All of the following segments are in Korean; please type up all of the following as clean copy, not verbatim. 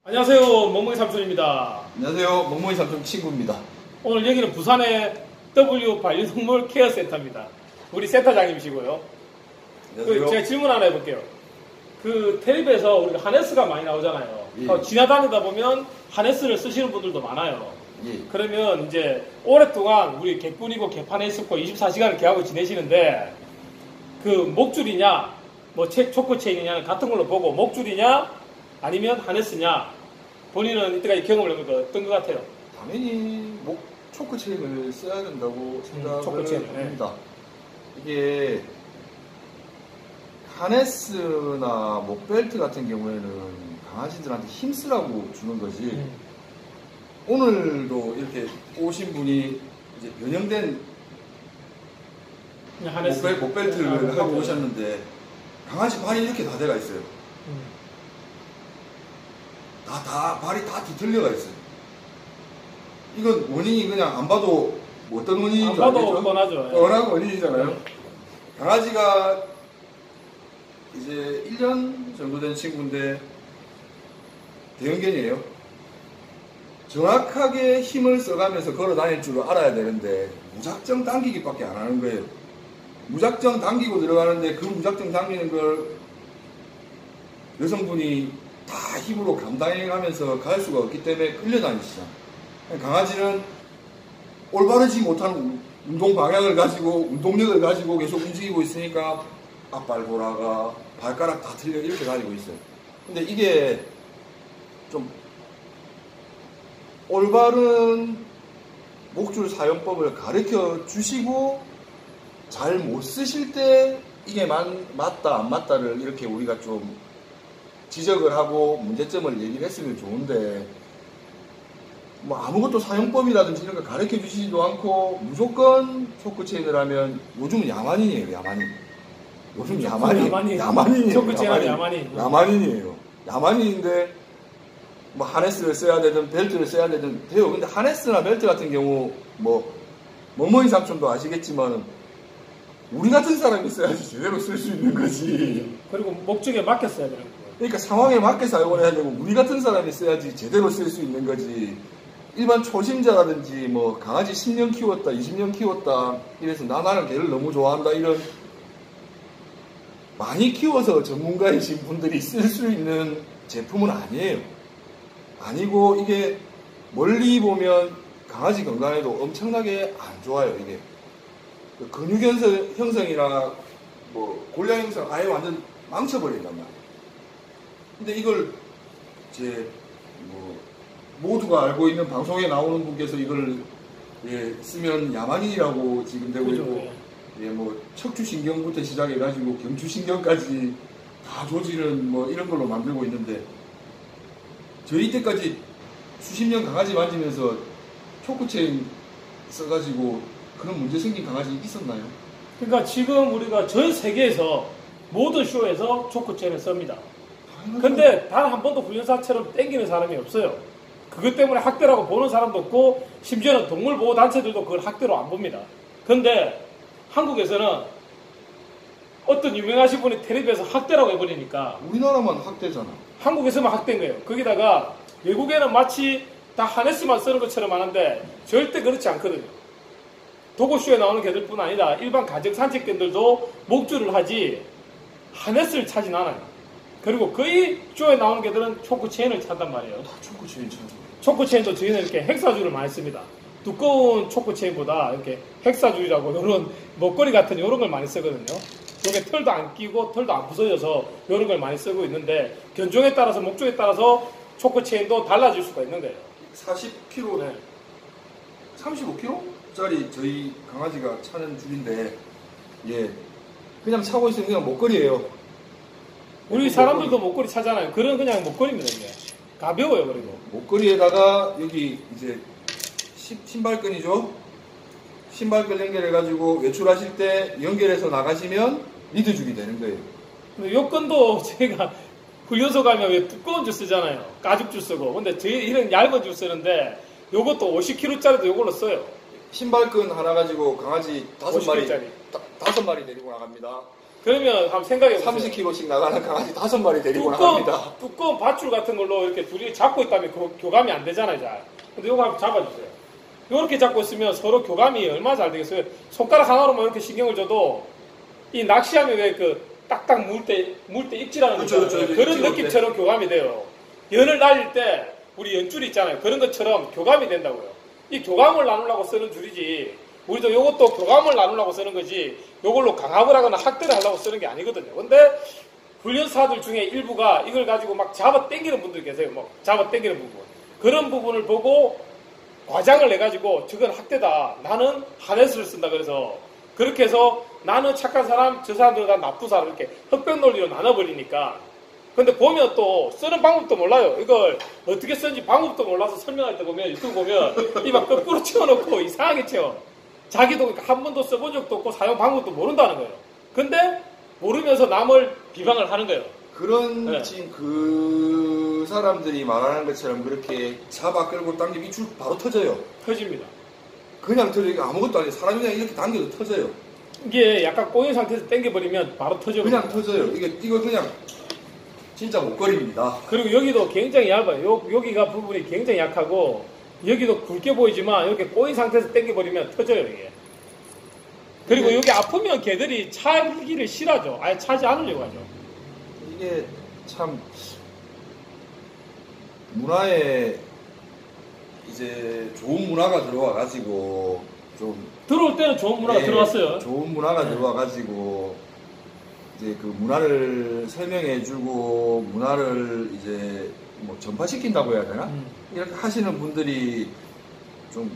안녕하세요, 멍멍이 삼촌입니다. 안녕하세요, 멍멍이 삼촌 친구입니다. 오늘 여기는 부산의 W 반려동물 케어 센터입니다. 우리 센터장님이시고요. 안녕하세요. 제가 질문 하나 해볼게요. 텔레비에서 우리가 하네스가 많이 나오잖아요. 예. 지나다니다 보면 하네스를 쓰시는 분들도 많아요. 예. 그러면 이제 오랫동안 우리 개꾼이고 개판에 있었고 24시간을 개하고 지내시는데 목줄이냐 초코 체인이냐 같은 걸로 보고 목줄이냐 아니면 하네스냐 본인은 이때까지 경험을 해보니까 어떤 것 같아요? 당연히 초크 체인을 써야 된다고 생각을 초크 체인을, 합니다. 이게 하네스나 목벨트 같은 경우에는 강아지들한테 힘쓰라고 주는 거지. 오늘도 이렇게 오신 분이 이제 변형된 하네스. 목벨트를 하고 오셨는데 강아지 발이 이렇게 다 돼가 있어요. 발이 다 뒤틀려가 있어요. 이건 원인이 그냥 안 봐도 어떤 원인인 줄 알겠죠? 안 봐도 뻔하죠. 뻔한 원인이잖아요. 강아지가 이제 1년 정도 된 친구인데 대형견이에요. 정확하게 힘을 써가면서 걸어 다닐 줄 알아야 되는데 무작정 당기기밖에 안 하는 거예요. 무작정 당기고 들어가는데 그 무작정 당기는 걸 여성분이 다 힘으로 감당해가면서 갈 수가 없기 때문에 끌려다니시죠. 강아지는 올바르지 못한 운동 방향을 가지고 운동력을 가지고 계속 움직이고 있으니까 앞발 돌아가 발가락 다 틀려 이렇게 다니고 있어요. 근데 이게 좀 올바른 목줄 사용법을 가르쳐 주시고 잘 못 쓰실 때 이게 맞다 안 맞다를 이렇게 우리가 좀 지적을 하고 문제점을 얘기를 했으면 좋은데 아무것도 사용법이라든지 이런 거 가르쳐 주시지도 않고 무조건 초크 체인을 하면 요즘은 야만인이에요. 야만인. 요즘 야만인이에요. 초크 체인은 야만인. 야만인이에요. 야만인인데 하네스를 써야 되든 벨트를 써야 되든 돼요. 근데 하네스나 벨트 같은 경우 멍멍이 삼촌도 아시겠지만 우리 같은 사람이 써야지 제대로 쓸 수 있는 거지. 그리고 목적에 맡겨 써야 되는 거예요. 그러니까 상황에 맞게 사용을 해야 되고 우리 같은 사람이 써야지 제대로 쓸 수 있는 거지. 일반 초심자라든지 강아지 10년 키웠다 20년 키웠다 이래서 나는 걔를 너무 좋아한다 이런 많이 키워서 전문가이신 분들이 쓸 수 있는 제품은 아니에요. 아니고 이게 멀리 보면 강아지 건강에도 엄청나게 안 좋아요. 이게 근육 형성이나 골량 형성 아예 완전 망쳐버린단 말이에요. 근데 이걸 모두가 알고 있는 방송에 나오는 분께서 이걸 쓰면 야만인이라고 지금 되고 있고 척추신경부터 시작해가지고 경추신경까지 다 조지는 이런 걸로 만들고 있는데 저희 때까지 수십 년 강아지 만지면서 초크체인 써가지고 그런 문제 생긴 강아지 있었나요? 그러니까 지금 우리가 전 세계에서 모든 쇼에서 초크체인을 씁니다. 근데 단 한 번도 훈련사처럼 땡기는 사람이 없어요. 그것 때문에 학대라고 보는 사람도 없고 심지어는 동물보호단체들도 그걸 학대로 안 봅니다. 근데 한국에서는 어떤 유명하신 분이 텔레비에서 학대라고 해버리니까 우리나라만 학대잖아. 한국에서만 학대인 거예요. 거기다가 외국에는 마치 다 하네스만 쓰는 것처럼 하는데 절대 그렇지 않거든요. 도고쇼에 나오는 개들뿐 아니라 일반 가정 산책견들도 목줄을 하지 하네스를 차진 않아요. 그리고 거의 쇼에 나오는 개들은 초크 체인을 찬단 말이에요. 다 초크 체인 차죠. 초크 체인도 저희는 이렇게 헥사줄을 많이 씁니다. 두꺼운 초크 체인보다 이렇게 헥사줄이라고 이런 먹거리 같은 이런 걸 많이 쓰거든요. 이게 털도 안 끼고 털도 안 부서져서 이런 걸 많이 쓰고 있는데 견종에 따라서 목적에 따라서 초크 체인도 달라질 수가 있는 거예요. 40kg, 네. 35kg짜리 저희 강아지가 차는 줄인데 그냥 차고 있으면 그냥 목걸이에요. 우리 사람들도 목걸이 차잖아요. 그런 그냥 목걸이입니다. 이게 가벼워요. 그리고 목걸이에다가 여기 이제 신발끈이죠. 신발끈 연결해가지고 외출하실 때 연결해서 나가시면 리드줄이 되는 거예요. 근데 요건도 제가 훈련소 가면 왜 두꺼운 줄 쓰잖아요. 가죽 줄 쓰고. 근데 저희 이런 얇은 줄 쓰는데 요것도 50kg짜리도 요걸로 써요. 신발끈 하나 가지고 강아지 5마리 50kg짜리. 5마리 데리고 나갑니다. 그러면 한번 생각해보세요. 30kg씩 나가는 강아지 5마리 데리고 나갑니다. 두꺼운 밧줄 같은 걸로 이렇게 둘이 잡고 있다면 교감이 안 되잖아요, 잘. 근데 이거 한번 잡아주세요. 이렇게 잡고 있으면 서로 교감이 얼마나 잘 되겠어요. 손가락 하나로만 이렇게 신경을 줘도 이 낚시하면 왜 그 딱딱 물 때 입질하는 그렇죠, 그런 느낌처럼 교감이 돼요. 연을 날릴 때 우리 연줄이 있잖아요. 그런 것처럼 교감이 된다고요. 이 교감을 나누려고 쓰는 줄이지 우리도 이것도 교감을 나누려고 쓰는 거지 이걸로 강압을 하거나 학대를 하려고 쓰는 게 아니거든요. 근데 훈련사들 중에 일부가 이걸 가지고 막 잡아 당기는 분들 계세요. 뭐 잡아 당기는 부분. 그런 부분을 보고 과장을 내가지고 저건 학대다. 나는 하네스를 쓴다. 그래서 그렇게 해서 나는 착한 사람, 저 사람들은 다 나쁜 사람 이렇게 흑백 논리로 나눠버리니까. 근데 보면 또 쓰는 방법도 몰라요. 이걸 어떻게 쓰는지 방법도 몰라서 설명할 때 보면 유튜브 보면 이 막 거꾸로 채워놓고 이상하게 채워. 자기도 한 번도 써본 적도 없고 사용 방법도 모른다는 거예요. 근데 모르면서 남을 비방을 하는 거예요. 그런 지금 그 사람들이 말하는 것처럼 그렇게 잡아 끌고 당기면 이 줄 바로 터져요. 터집니다. 그냥 터지고 아무것도 아니에요. 사람이 그냥 이렇게 당겨도 터져요. 이게 약간 꼬인 상태에서 당겨버리면 바로 터져요. 그냥 터져요. 이거 그냥 진짜 목걸이입니다. 그리고 여기도 굉장히 얇아요. 여기가 부분이 굉장히 약하고 여기도 굵게 보이지만 이렇게 꼬인 상태에서 당겨버리면 터져요. 이게. 그리고 여기 아프면 개들이 차기를 싫어하죠. 아예 차지 않으려고 하죠. 이게 참 문화에 이제 좋은 문화가 들어와가지고 좀 들어올 때는 좋은 문화가 들어왔어요. 좋은 문화가 들어와가지고 이제 그 문화를 설명해주고 문화를 이제 뭐 전파시킨다고 해야 되나? 이렇게 하시는 분들이 좀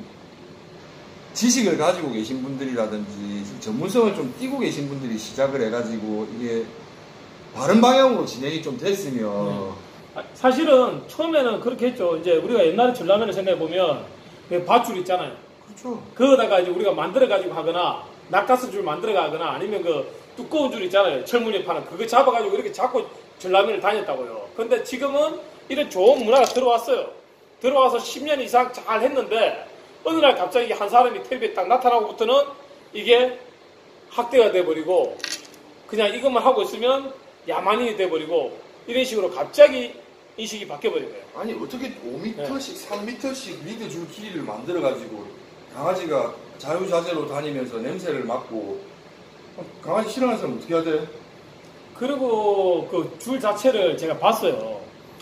지식을 가지고 계신 분들이라든지 전문성을 좀 띄고 계신 분들이 시작을 해가지고 이게 바른 방향으로 진행이 좀 됐으면 사실은 처음에는 그렇게 했죠. 이제 우리가 옛날에 전라면을 생각해보면 밧줄 있잖아요. 그렇죠. 그거다가 이제 우리가 만들어가지고 하거나 낚아스 줄 만들어가거나 아니면 그 두꺼운 줄 있잖아요. 철물에 파는 그거 잡아가지고 이렇게 잡고 전라면을 다녔다고요. 근데 지금은 이런 좋은 문화가 들어왔어요. 들어와서 10년 이상 잘 했는데 어느 날 갑자기 한 사람이 텔레비에 딱 나타나고부터는 이게 학대가 돼버리고 그냥 이것만 하고 있으면 야만인이 돼버리고 이런 식으로 갑자기 인식이 바뀌어버린 거예요. 아니 어떻게 5m씩 3m씩 리드 줄 길이를 만들어가지고 강아지가 자유자재로 다니면서 냄새를 맡고 강아지 싫어하는 사람 어떻게 해야 돼? 그리고 그 줄 자체를 제가 봤어요.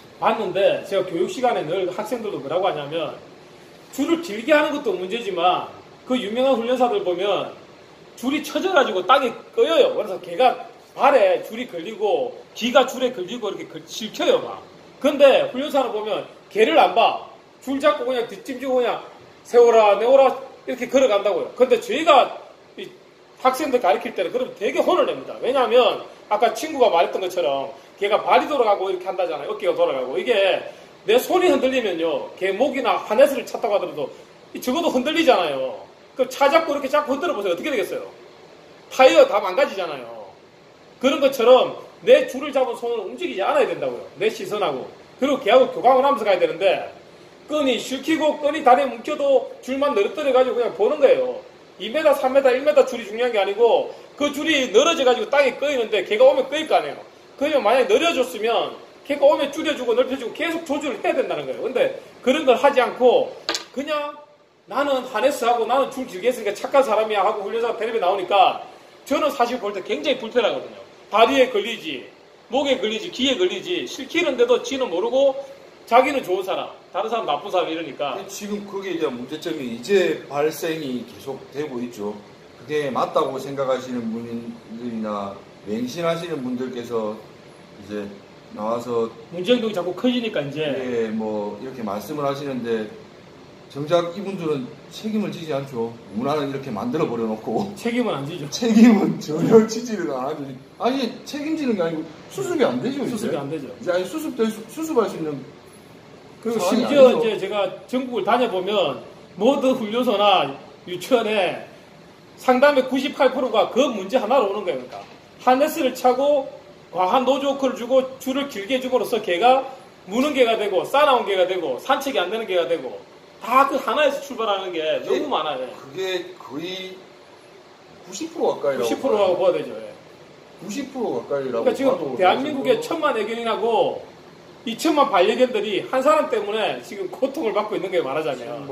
봤는데 제가 교육 시간에 늘 학생들도 뭐라고 하냐면 줄을 길게 하는 것도 문제지만 그 유명한 훈련사들 보면 줄이 쳐져가지고 땅에 꺼여요. 그래서 걔가 발에 줄이 걸리고 귀가 줄에 걸리고 이렇게 실켜요 막. 근데 훈련사를 보면 걔를 안 봐. 줄 잡고 그냥 뒷짐지고 그냥 세워라 내워라 이렇게 걸어간다고요. 근데 저희가 이 학생들 가르칠 때는 그러면 되게 혼을 냅니다. 왜냐하면 아까 친구가 말했던 것처럼 걔가 발이 돌아가고 이렇게 한다잖아요. 어깨가 돌아가고 이게 내 손이 흔들리면요. 걔 목이나 하네스를 찼다고 하더라도 적어도 흔들리잖아요. 그 차 잡고 이렇게 잡고 흔들어 보세요. 어떻게 되겠어요? 타이어 다 망가지잖아요. 그런 것처럼 내 줄을 잡은 손을 움직이지 않아야 된다고요. 내 시선하고. 그리고 걔하고 교감을 하면서 가야 되는데 끈이 실키고 끈이 다리에 뭉쳐도 줄만 늘어뜨려가지고 그냥 보는 거예요. 2m, 3m, 1m 줄이 중요한 게 아니고 그 줄이 늘어져가지고 땅에 꺼이는데 걔가 오면 꺼일 거 아니에요. 그러면 만약에 늘어졌으면 걔가 오면 줄여주고 넓혀주고 계속 조절을 해야 된다는 거예요. 근데 그런 걸 하지 않고 그냥 나는 하네스하고 나는 줄 길게 했으니까 착한 사람이야 하고 훈련사가 텔레비에 나오니까 저는 사실 볼 때 굉장히 불편하거든요. 다리에 걸리지, 목에 걸리지, 귀에 걸리지 실키는데도 지는 모르고 자기는 좋은 사람, 다른 사람 나쁜 사람 이러니까 지금 거기에 대한 문제점이 이제 발생이 계속 되고 있죠. 그게 맞다고 생각하시는 분들이나 맹신하시는 분들께서 이제 나와서 문제행동이 자꾸 커지니까 이제 뭐 이렇게 말씀을 하시는데 정작 이분들은 책임을 지지 않죠. 문화는 이렇게 만들어 버려놓고 책임은 안 지죠. 책임은 전혀 지지를 안 하죠. 아니 책임지는 게 아니고 수습이 안 되죠. 수습이 안 되죠. 이제 아니 수습할 수 있는 그리고 심지어 아니죠. 이제 제가 전국을 다녀보면 모든 훈련소나 유치원에 상담의 98%가 그 문제 하나로 오는 거예요. 그러니까 하네스를 차고 과한 노즈워크를 주고 줄을 길게 줌으로써 개가 무는 개가 되고 싸나온 개가 되고 산책이 안 되는 개가 되고 다 그 하나에서 출발하는 게 너무 많아요. 그게 거의 90% 가까이라고 90%라고 봐야 되죠. 예. 90% 가까이라고. 그러니까 지금 대한민국에 1,000만 애견인하고 2,000만 반려견들이 한 사람 때문에 지금 고통을 받고 있는 게 말하자면.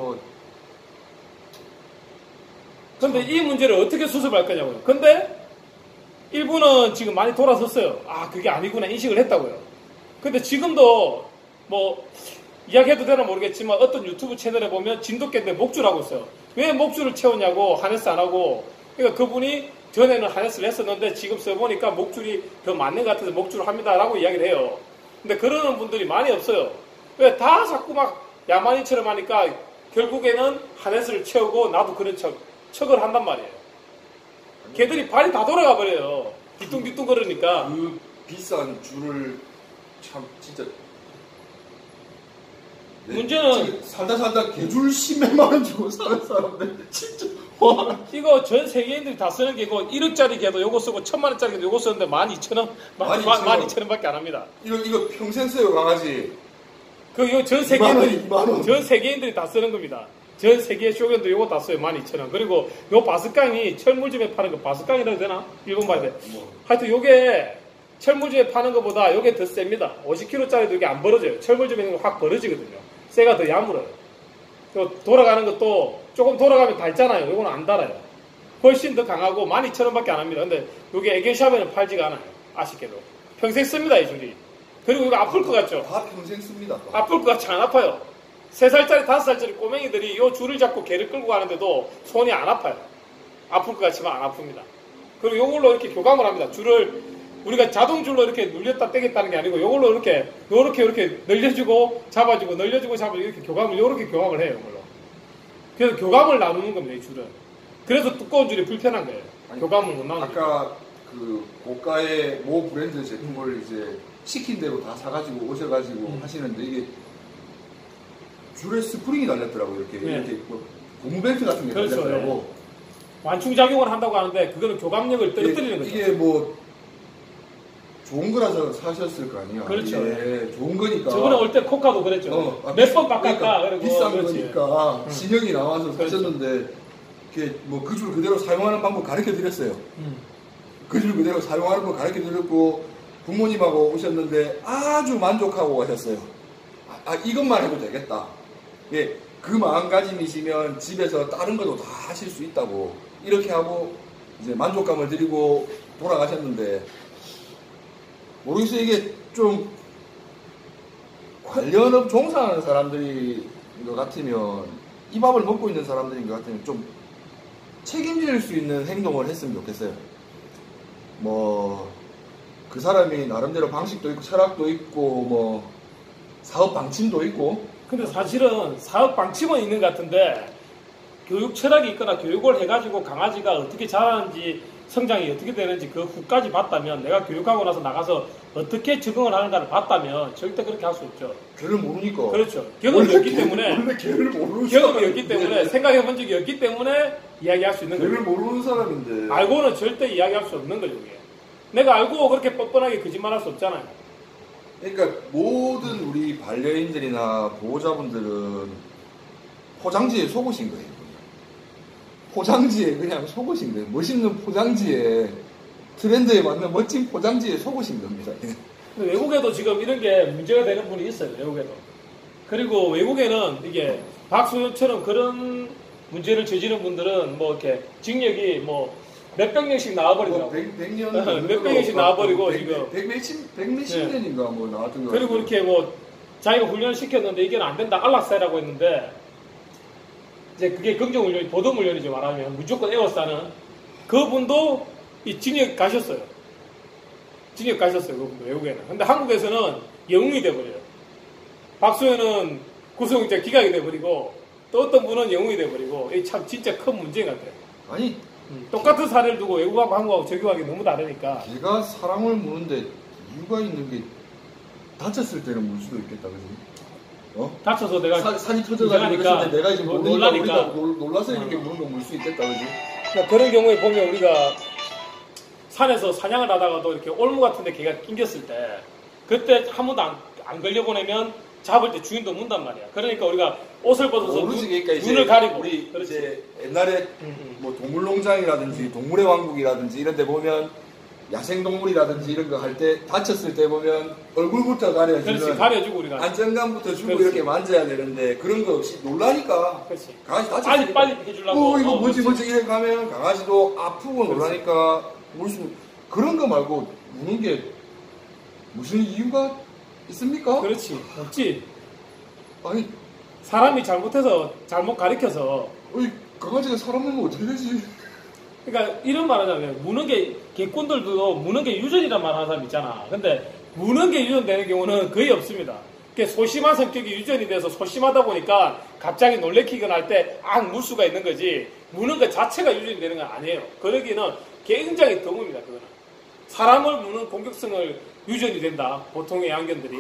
근데 이 문제를 어떻게 수습할 거냐고요. 근데 일부는 지금 많이 돌아섰어요. 아, 그게 아니구나 인식을 했다고요. 근데 지금도 뭐 이야기해도 되나 모르겠지만 어떤 유튜브 채널에 보면 진돗개인데 목줄하고 있어요. 왜 목줄을 채우냐고 하네스 안 하고. 그러니까 그분이 전에는 하네스를 했었는데 지금 써보니까 목줄이 더 맞는 것 같아서 목줄을 합니다라고 이야기를 해요. 근데 그러는 분들이 많이 없어요. 왜 다 자꾸 막 야만인처럼 하니까 결국에는 하네스를 채우고 나도 그런 척을 한단 말이에요. 걔들이 발이 다 돌아가 버려요. 뒤뚱뒤뚱 거리니까. 그 비싼 줄을 참 진짜. 문제는 살다 개줄 10몇만 원 주고 사는 사람들 진짜. 와. 이거 전 세계인들이 다 쓰는 게 이거 1억짜리 개도 요거 쓰고 1,000만 원짜리 개도 요거 쓰는데 12,000원, 12,000원밖에 안 합니다. 이거 평생 써요 강아지. 이거 전 세계인들이 다 쓰는 겁니다. 전 세계 쇼견도 요거 다 써요. 12,000원. 그리고 요 바스깡이 철물점에 파는 거 바스깡이라고 되나? 일본 말에. 하여튼 요게 철물점에 파는 것보다 요게 더 셉니다. 50kg짜리도 이게 안 벌어져요. 철물점에 있는 거 확 벌어지거든요. 쇠가 더 야물어요. 돌아가는 것도 조금 돌아가면 닳잖아요. 요거는 안 닳아요. 훨씬 더 강하고 12,000원밖에 안 합니다. 근데 요게 애견샵에는 팔지가 않아요. 아쉽게도. 평생 씁니다, 이 줄이. 그리고 이거 아플 것 같죠? 다 평생 씁니다. 아플 것 같지 안 아파요. 3살짜리, 5살짜리 꼬맹이들이 요 줄을 잡고 개를 끌고 가는데도 손이 안 아파요. 아플 것 같지만 안 아픕니다. 그리고 요걸로 이렇게 교감을 합니다. 줄을 우리가 자동줄로 이렇게 눌렸다 떼겠다는 게 아니고 요걸로 이렇게 늘려주고 잡아주고 늘려주고 잡아주고 이렇게 교감을 해요. 이걸로. 그래서 교감을 나누는 겁니다. 이 줄은. 그래서 두꺼운 줄이 불편한 거예요. 교감을 못 나누는 거예요. 아까 그 고가의 모 브랜드 제품을 이제 시킨 대로 다 사가지고 오셔가지고 하시는데 이게 줄에 스프링이 달렸더라고요. 이렇게 뭐 고무벨트 같은 게 그렇죠, 달렸더라고. 완충작용을 한다고 하는데 그거는 교감력을 떨어뜨리는 거죠. 이게 뭐 좋은 거라서 사셨을 거 아니에요. 그렇죠. 좋은 거니까. 저번에 올 때 코카도 그랬죠. 몇 번 바꿨다. 그러니까 비싼 그렇지. 거니까 신형이 나와서 사셨는데 뭐 그 줄 그대로 사용하는 방법 가르쳐 드렸어요. 그 줄 그대로 사용하는 법 가르쳐 드렸고 부모님하고 오셨는데 아주 만족하고 가셨어요. 이것만 해도 되겠다. 예, 그 마음가짐이시면 집에서 다른 것도 다 하실 수 있다고 이렇게 하고 이제 만족감을 드리고 돌아가셨는데 모르겠어요. 이게 좀 관련업 종사하는 사람들인 것 같으면 이 밥을 먹고 있는 사람들인 것 같으면 좀 책임질 수 있는 행동을 했으면 좋겠어요. 뭐 그 사람이 나름대로 방식도 있고 철학도 있고 뭐 사업 방침도 있고. 근데 사실은 사업 방침은 있는 것 같은데 교육 철학이 있거나 교육을 해가지고 강아지가 어떻게 자라는지 성장이 어떻게 되는지 그 후까지 봤다면 내가 교육하고 나서 나가서 어떻게 적응을 하는가를 봤다면 절대 그렇게 할 수 없죠. 걔를 모르니까. 그렇죠. 경험이 없기 때문에. 원래 걔를 모르는 경험이 없기 때문에 생각해 본 적이 없기 때문에 이야기할 수 있는 거죠. 걔를 모르는 사람인데. 알고는 절대 이야기할 수 없는 거죠. 이게. 내가 알고 그렇게 뻔뻔하게 거짓말할 수 없잖아요. 그러니까 모든 우리 반려인들이나 보호자분들은 포장지에 속으신 거예요. 포장지에 그냥 속으신 거예요. 멋있는 포장지에 트렌드에 맞는 멋진 포장지에 속으신 겁니다. 근데 외국에도 지금 이런 게 문제가 되는 분이 있어요. 외국에도. 그리고 외국에는 이게 박수현처럼 그런 문제를 저지른 분들은 뭐 이렇게 징역이 뭐 몇백 년씩 나와버리더라고요. 100년 몇백 년씩 나와버리고 지금 백몇십 년인가 뭐 나왔던 거. 그리고 이렇게 뭐 자기가 훈련을 시켰는데 이게 안 된다 안락사라고 했는데 이제 그게 긍정훈련이 보도훈련이죠. 말하면 무조건 에워싸는 그분도 이 징역 가셨어요. 징역 가셨어요. 그분도 외국에는. 근데 한국에서는 영웅이 돼버려요. 박수현은 구속영장 기각이 돼버리고 또 어떤 분은 영웅이 돼버리고 이게 참 진짜 큰 문제인 것 같아요. 아니 똑같은 사례를 두고 외국하고 한국하고 적용하기 너무 다르니까. 걔가 사랑을 무는데 이유가 있는 게 다쳤을 때는 물 수도 있겠다, 그지? 다쳐서 내가 산이 터져가지고 그랬을 때 내가 지금 놀라니까 놀라서 이렇게 무는 거 물 수 있겠다, 그지? 그러니까 그런 경우에 보면 우리가 산에서 사냥을 하다가도 이렇게 올무 같은데 개가 낑겼을 때 그때 한 번도 안 걸려보내면 잡을 때 주인도 문단 말이야. 그러니까 우리가 옷을 벗어서 눈을 가리고 우리 이제 옛날에 뭐 동물농장이라든지 동물의 왕국이라든지 이런 데 보면 야생동물이라든지 이런 거 할 때 다쳤을 때 보면 얼굴부터 그렇지, 가려주는 가려주고 우리가. 안정감부터 주고 그렇지. 이렇게 만져야 되는데 그런 거 없이 놀라니까 그렇지. 강아지 다쳤으니까 빨리 해주려고. 이거 뭐지 그렇지. 이래 가면 강아지도 아프고 그렇지. 놀라니까 물수 그런 거 말고 무는 게 무슨 이유가 있습니까? 그렇지. 없지. 아니 사람이 잘못해서 잘못 가르쳐서. 강아지가 사람 먹으면 어떻게 되지? 그러니까 이런 말 하잖아요. 무는 게 개꾼들도 무는 게 유전이란 말 하는 사람 있잖아. 근데 무는 게 유전되는 경우는 거의 없습니다. 소심한 성격이 유전이 돼서 소심하다 보니까 갑자기 놀래키거나 할 때 물 수가 있는 거지. 무는 것 자체가 유전이 되는 건 아니에요. 그러기는 굉장히 드뭅니다. 그거는 사람을 무는 공격성을 유전이 된다. 보통의 애완견들이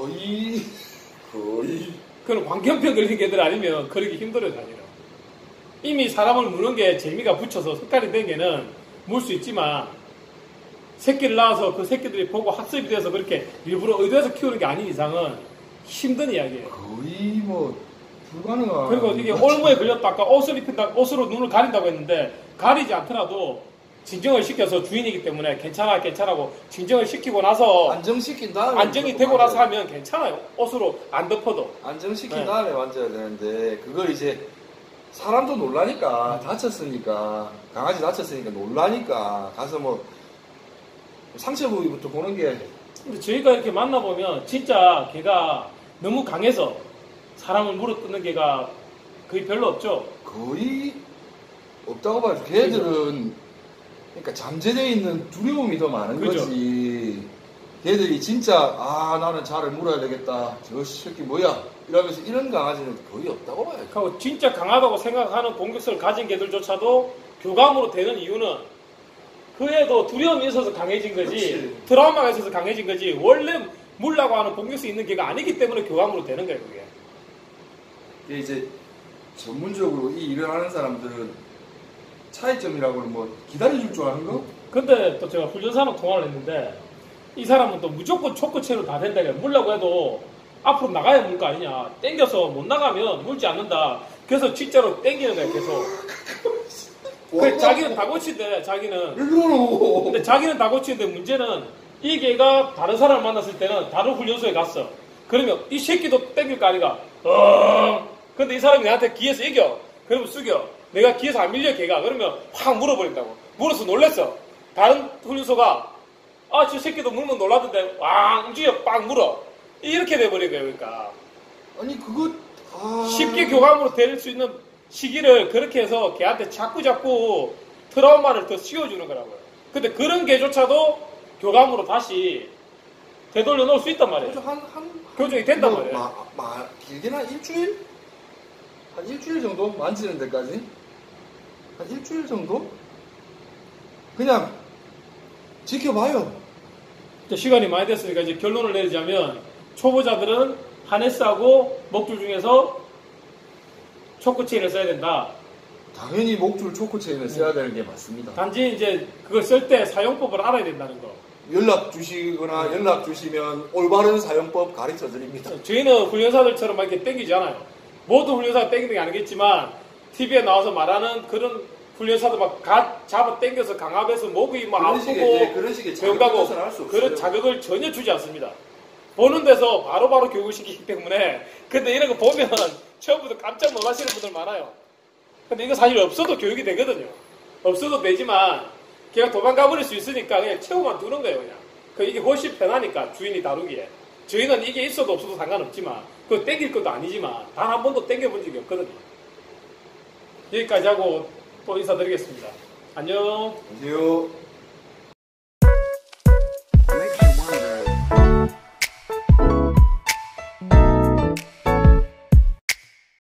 거의 그건 광견병 걸린 개들 아니면 그러기 힘들어요. 사실은 이미 사람을 무는 게 재미가 붙여서 습관이 된 개는 물 수 있지만 새끼를 낳아서 그 새끼들이 보고 학습이 돼서 그렇게 일부러 의도해서 키우는 게 아닌 이상은 힘든 이야기예요. 거의 뭐 불가능한. 그리고 이게 올무에 걸렸다 아까 옷을 입힌다, 옷으로 눈을 가린다고 했는데 가리지 않더라도 진정을 시켜서 주인이기 때문에 괜찮아고 진정을 시키고 나서 안정시킨 다음에 안정이 되고 나서 하면 괜찮아요. 옷으로 안 덮어도. 안정시킨 네. 다음에 만져야 되는데 그걸 이제 사람도 놀라니까 다쳤으니까 강아지 다쳤으니까 놀라니까 가서 뭐 상처 부위부터 보는 게 근데 저희가 이렇게 만나보면 진짜 걔가 너무 강해서 사람을 물어뜯는 개가 거의 별로 없죠. 거의 없다고 봐요. 걔들은 그러니까 잠재되어 있는 두려움이 더 많은 그죠. 거지. 걔들이 진짜 나는 ঝা를 물어야 되겠다. 저 새끼 뭐야? 이러면서 이런 강아지는 거의 없다고 봐요. 그리고 진짜 강하다고 생각하는 공격성을 가진 개들조차도 교감으로 되는 이유는 그 애도 두려움이 있어서 강해진 거지 그렇지. 트라우마가 있어서 강해진 거지 원래 물라고 하는 공격성이 있는 개가 아니기 때문에 교감으로 되는 거예요. 그게. 근데 이제 전문적으로 이 일을 하는 사람들은 차이점이라고는 뭐 기다려줄 줄 아는 거? 근데 또 제가 훈련사랑 통화를 했는데 이 사람은 또 무조건 초코체로 다 된다. 물라고 해도 앞으로 나가야 물 거 아니냐. 땡겨서 못 나가면 물지 않는다. 그래서 진짜로 땡기는 거야 계속. 그 자기는 다 고친대. 자기는. 왜 그러노? 근데 자기는 다 고치는데 문제는 이 개가 다른 사람을 만났을 때는 다른 훈련소에 갔어. 그러면 이 새끼도 땡길 거 아니가. 근데 이 사람이 나한테 귀에서 이겨. 그러면 숙여. 내가 귀에서 안 밀려 걔가. 그러면 확 물어버린다고. 물어서 놀랬어. 다른 훈련소가 저 새끼도 물면 놀라던데 왕 움직여 빵 물어. 이렇게 돼버린 거예요. 그러니까 아니 그거 쉽게 교감으로 될 수 있는 시기를 그렇게 해서 걔한테 자꾸 트라우마를 더 씌워주는 거라고요. 근데 그런 개조차도 교감으로 다시 되돌려 놓을 수 있단 말이에요. 교정이 된단 말이에요. 길게는 한 일주일? 한 일주일 정도? 만지는 데까지? 한 일주일 정도? 그냥 지켜봐요. 시간이 많이 됐으니까 이제 결론을 내리자면 초보자들은 하네스하고 목줄 중에서 초코체인을 써야 된다. 당연히 목줄 초코체인을 써야 되는 게 맞습니다. 단지 이제 그걸 쓸 때 사용법을 알아야 된다는 거. 연락 주시거나 연락 주시면 올바른 사용법 가르쳐 드립니다. 저희는 훈련사들처럼 막 이렇게 땡기지 않아요. 모든 훈련사가 땡기는 게 아니겠지만 TV에 나와서 말하는 그런 훈련사도 막 잡아 땡겨서 강압해서 목이 막 아프고 그런 식의 배운다고 자극을 할수 없어요. 그런 자극을 전혀 주지 않습니다. 보는 데서 바로바로 교육을 시키기 때문에. 근데 이런 거 보면 처음부터 깜짝 놀라시는 분들 많아요. 근데 이거 사실 없어도 교육이 되거든요. 없어도 되지만 걔가 도망가 버릴 수 있으니까 그냥 채우만 두는 거예요. 그냥 이게 훨씬 편하니까 주인이 다루기에. 저희는 이게 있어도 없어도 상관없지만 그거 땡길 것도 아니지만 단 한 번도 땡겨본 적이 없거든요. 여기까지 하고 또 인사드리겠습니다. 안녕. 안녕하세요.